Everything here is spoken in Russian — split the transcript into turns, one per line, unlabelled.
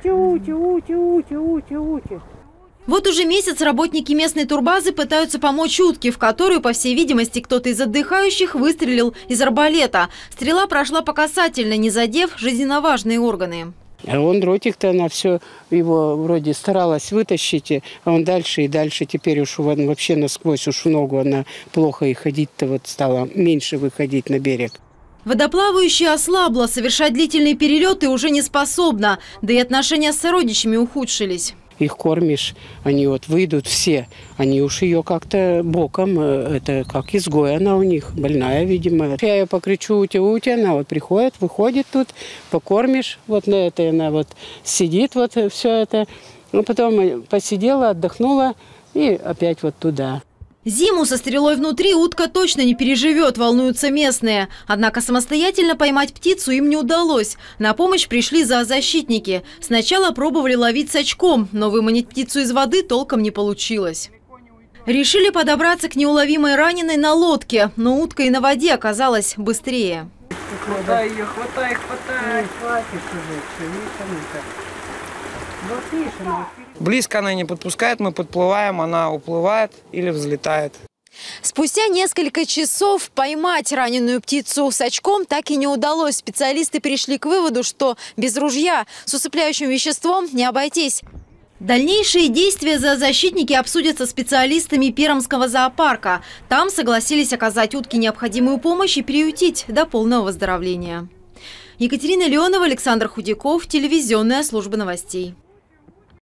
ути.
Вот уже месяц работники местной турбазы пытаются помочь утке, в которую, по всей видимости, кто-то из отдыхающих выстрелил из арбалета. Стрела прошла по касательной, не задев жизненно важные органы.
А он дротик-то, она все его вроде старалась вытащить, а он дальше и дальше. Теперь уж он вообще насквозь уж в ногу, она плохо и ходить-то вот стала, меньше выходить на берег.
Водоплавающая ослабла, совершать длительные перелеты уже не способна, да и отношения с сородичами ухудшились.
Их кормишь, они вот выйдут все, они уж ее как-то боком, это как изгой она у них, больная, видимо. Я ее покричу, ути, она вот приходит, выходит тут, покормишь, вот на это она вот сидит, вот все это. Ну, потом посидела, отдохнула и опять вот туда.
Зиму со стрелой внутри утка точно не переживет, волнуются местные. Однако самостоятельно поймать птицу им не удалось. На помощь пришли зоозащитники. Сначала пробовали ловить с очком, но выманить птицу из воды толком не получилось. Решили подобраться к неуловимой раненой на лодке, но утка и на воде оказалась быстрее.
Хватай ее, хватай.
Близко она не подпускает, мы подплываем, она уплывает или взлетает.
Спустя несколько часов поймать раненую птицу с очком так и не удалось. Специалисты пришли к выводу, что без ружья с усыпляющим веществом не обойтись. Дальнейшие действия зоозащитники обсудят со специалистами Пермского зоопарка. Там согласились оказать утке необходимую помощь и приютить до полного выздоровления. Екатерина Леонова, Александр Худяков, телевизионная служба новостей.